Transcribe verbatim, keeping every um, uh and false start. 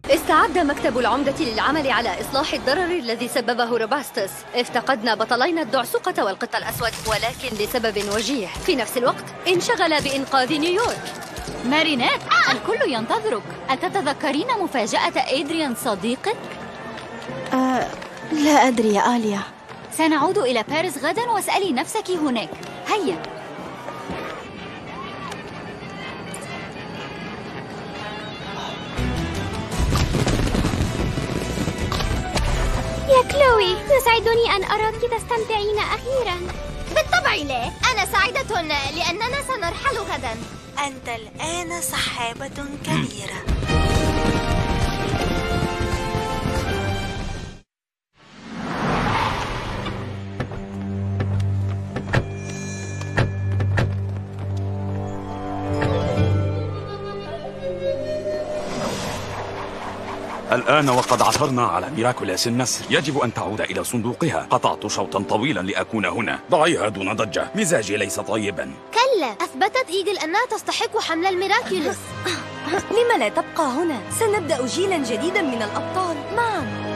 استعد مكتب العمدة للعمل على إصلاح الضرر الذي سببه روباستس. افتقدنا بطلين الدعسوقة والقط الأسود، ولكن لسبب وجيه. في نفس الوقت انشغل بإنقاذ نيويورك. مارينيت، الكل ينتظرك. أتتذكرين مفاجأة إدريان صديقك؟ أه لا أدري يا آليا. سنعود إلى باريس غدا واسألي نفسك هناك. هيا. يا كلوي، يسعدني أن أراك تستمتعين أخيراً. بالطبع لا، أنا سعيدة لأننا سنرحل غداً. أنت الآن سحابة كبيرة. الآن وقد عثرنا على ميراكولاس النسر، يجب أن تعود إلى صندوقها. قطعت شوطا طويلا لأكون هنا. ضعيها دون ضجة، مزاجي ليس طيبا. كلا، أثبتت إيجل أنها تستحق حمل الميراكولوس. لم لا تبقى هنا؟ سنبدأ جيلا جديدا من الأبطال معا.